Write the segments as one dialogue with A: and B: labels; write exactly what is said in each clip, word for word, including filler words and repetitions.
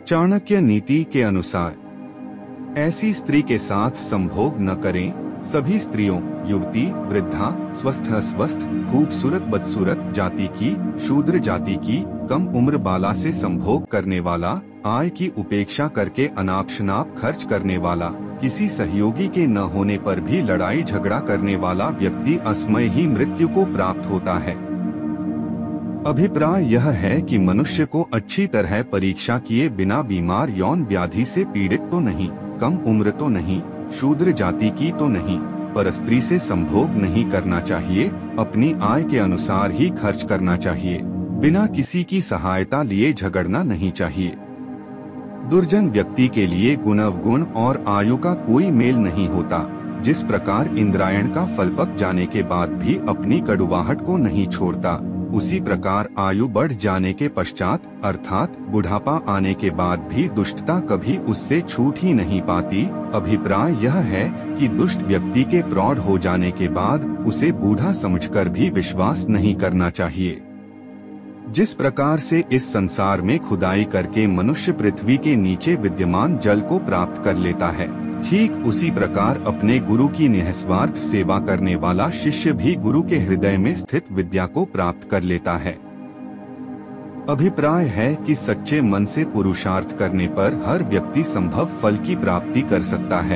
A: चाणक्य नीति के अनुसार ऐसी स्त्री के साथ संभोग न करें। सभी स्त्रियों, युवती, वृद्धा, स्वस्थ अस्वस्थ, खूबसूरत बदसूरत जाति की, शूद्र जाति की, कम उम्र बाला से संभोग करने वाला, आय की उपेक्षा करके अनाप शनाप खर्च करने वाला, किसी सहयोगी के न होने पर भी लड़ाई झगड़ा करने वाला व्यक्ति असमय ही मृत्यु को प्राप्त होता है। अभिप्राय यह है कि मनुष्य को अच्छी तरह परीक्षा किए बिना बीमार यौन व्याधि से पीड़ित तो नहीं, कम उम्र तो नहीं, शूद्र जाति की तो नहीं, पर स्त्री से संभोग नहीं करना चाहिए। अपनी आय के अनुसार ही खर्च करना चाहिए। बिना किसी की सहायता लिए झगड़ना नहीं चाहिए। दुर्जन व्यक्ति के लिए गुण अवगुण और आयु का कोई मेल नहीं होता। जिस प्रकार इंद्रायण का फल पक जाने के बाद भी अपनी कड़ुवाहट को नहीं छोड़ता, उसी प्रकार आयु बढ़ जाने के पश्चात अर्थात बुढ़ापा आने के बाद भी दुष्टता कभी उससे छूट ही नहीं पाती। अभिप्राय यह है कि दुष्ट व्यक्ति के प्रौढ़ हो जाने के बाद उसे बूढ़ा समझकर भी विश्वास नहीं करना चाहिए। जिस प्रकार से इस संसार में खुदाई करके मनुष्य पृथ्वी के नीचे विद्यमान जल को प्राप्त कर लेता है, ठीक उसी प्रकार अपने गुरु की निस्वार्थ सेवा करने वाला शिष्य भी गुरु के हृदय में स्थित विद्या को प्राप्त कर लेता है। अभिप्राय है कि सच्चे मन से पुरुषार्थ करने पर हर व्यक्ति संभव फल की प्राप्ति कर सकता है।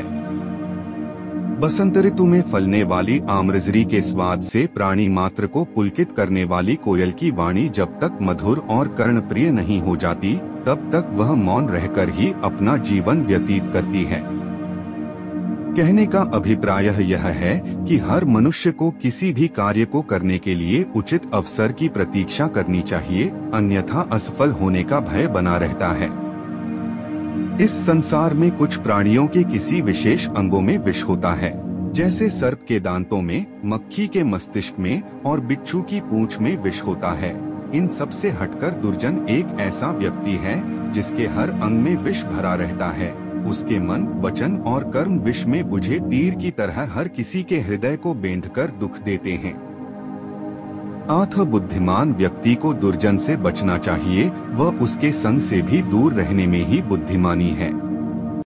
A: बसंत ऋतु में फलने वाली आम्रजरी के स्वाद से प्राणी मात्र को पुलकित करने वाली कोयल की वाणी जब तक मधुर और कर्णप्रिय नहीं हो जाती, तब तक वह मौन रहकर ही अपना जीवन व्यतीत करती है। कहने का अभिप्राय यह है कि हर मनुष्य को किसी भी कार्य को करने के लिए उचित अवसर की प्रतीक्षा करनी चाहिए, अन्यथा असफल होने का भय बना रहता है। इस संसार में कुछ प्राणियों के किसी विशेष अंगों में विष होता है, जैसे सर्प के दांतों में, मक्खी के मस्तिष्क में और बिच्छू की पूंछ में विष होता है। इन सब से हटकर दुर्जन एक ऐसा व्यक्ति है जिसके हर अंग में विष भरा रहता है। उसके मन, वचन और कर्म विष में बुझे तीर की तरह हर किसी के हृदय को बेंधकर दुख देते हैं। अतः बुद्धिमान व्यक्ति को दुर्जन से बचना चाहिए, वह उसके संग से भी दूर रहने में ही बुद्धिमानी है।